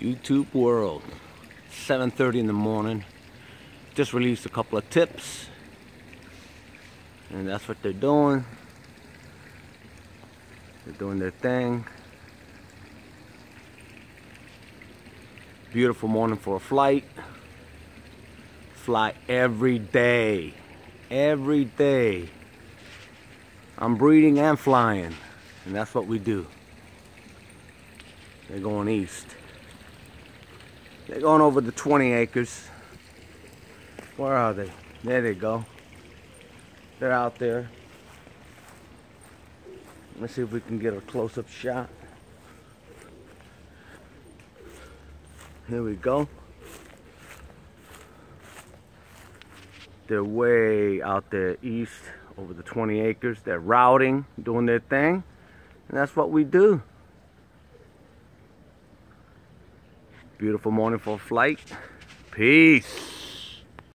YouTube world. 7:30 in the morning. Just released a couple of tips, and that's what they're doing. They're doing their thing. Beautiful morning for a flight. Fly every day. Every day. I'm breeding and flying, and that's what we do. They're going east. They're going over the 20 acres. Where are they? There they go. They're out there. Let's see if we can get a close-up shot. Here we go. They're way out there east, over the 20 acres. They're routing, doing their thing, and that's what we do. Beautiful morning for a flight. Peace.